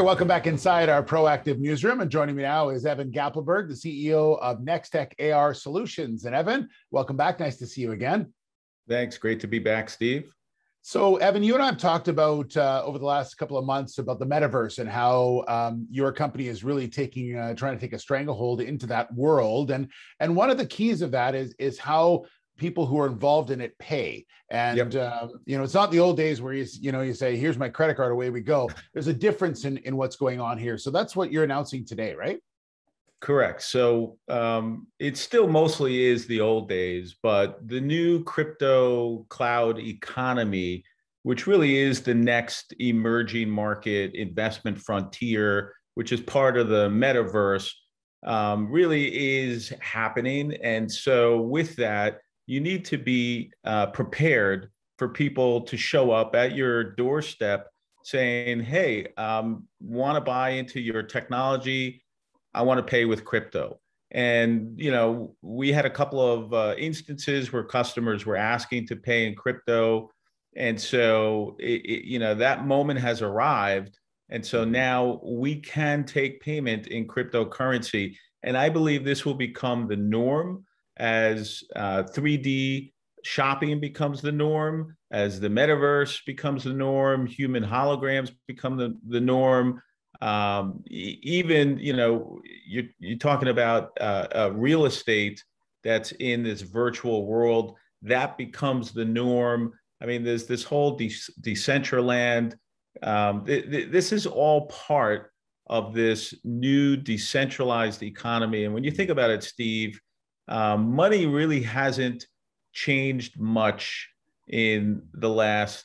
right, welcome back inside our proactive newsroom. And joining me now is Evan Gappelberg, the CEO of NexTech AR Solutions. And Evan, welcome back. Nice to see you again. Thanks. Great to be back, Steve. So, Evan, you and I have talked about over the last couple of months about the Metaverse and how your company is really trying to take a stranglehold into that world. And one of the keys of that is how people who are involved in it pay. And, it's not the old days where you say, here's my credit card, away we go. There's a difference in what's going on here. So that's what you're announcing today, right? Correct. So it still mostly is the old days, but the new crypto cloud economy, which really is the next emerging market investment frontier, which is part of the Metaverse, really is happening. And so with that, you need to be prepared for people to show up at your doorstep saying, hey, want to buy into your technology? I want to pay with crypto. And, we had a couple of instances where customers were asking to pay in crypto. And so, that moment has arrived. And so now we can take payment in cryptocurrency. And I believe this will become the norm as 3D shopping becomes the norm, as the Metaverse becomes the norm, human holograms become the norm. Even, you're talking about real estate that's in this virtual world, that becomes the norm. I mean, there's this whole Decentraland. This is all part of this new decentralized economy. And when you think about it, Steve, money really hasn't changed much in the last,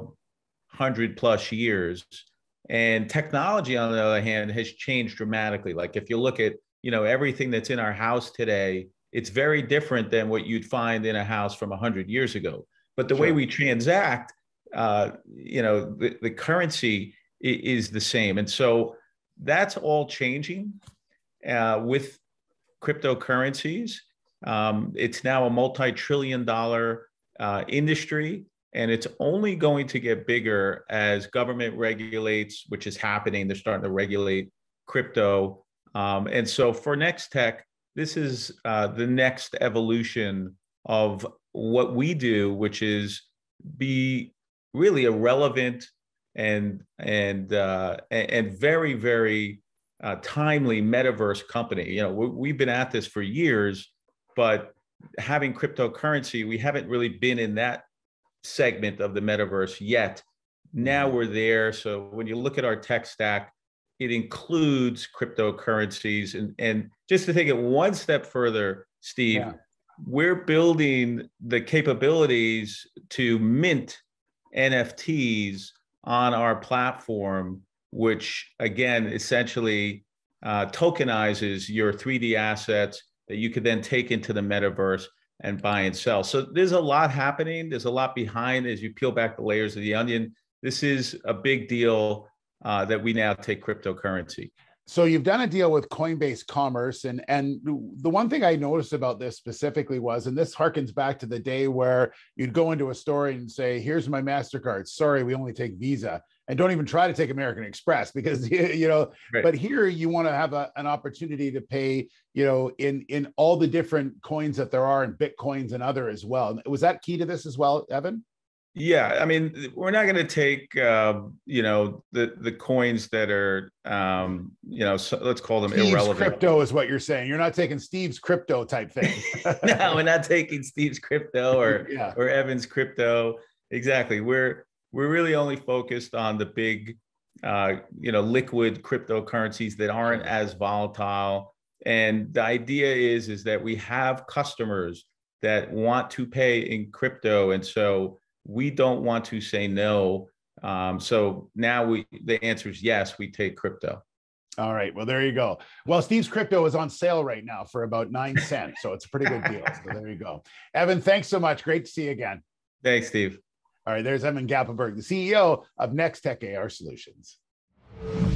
100+ years. And technology, on the other hand, has changed dramatically. Like if you look at, everything that's in our house today, it's very different than what you'd find in a house from 100 years ago. But the way we transact, the currency is the same. And so that's all changing with cryptocurrencies. It's now a multi-trillion-dollar industry. And it's only going to get bigger as government regulates, which is happening. They're starting to regulate crypto. And so for NexTech, this is the next evolution of what we do, which is be really a relevant and very, very timely Metaverse company. We've been at this for years, but having cryptocurrency, we haven't really been in that segment of the Metaverse yet. Now we're there. So when you look at our tech stack, it includes cryptocurrencies. And just to take it one step further, Steve, we're building the capabilities to mint NFTs on our platform, which again, essentially tokenizes your 3D assets that you could then take into the Metaverse and buy and sell. So there's a lot happening. There's a lot behind as you peel back the layers of the onion. This is a big deal that we now take cryptocurrency. So you've done a deal with Coinbase Commerce. And the one thing I noticed about this specifically was, and this harkens back to the day where you'd go into a store and say, here's my MasterCard. Sorry, we only take Visa. And don't even try to take American Express because, but here you want to have an opportunity to pay, in all the different coins that there are, and Bitcoins and other as well. Was that key to this as well, Evan? Yeah, I mean, we're not going to take, the coins that are, so let's call them Steve's irrelevant. Crypto is what you're saying. You're not taking Steve's crypto type thing. No, we're not taking Steve's crypto or Evan's crypto. Exactly. We're really only focused on the big, liquid cryptocurrencies that aren't as volatile. And the idea is that we have customers that want to pay in crypto. And so we don't want to say no. So now the answer is yes, we take crypto. All right. Well, there you go. Well, Steve's crypto is on sale right now for about 9 cents. So it's a pretty good deal. So there you go. Evan, thanks so much. Great to see you again. Thanks, Steve. All right. There's Evan Gappelberg, the CEO of NexTech AR Solutions.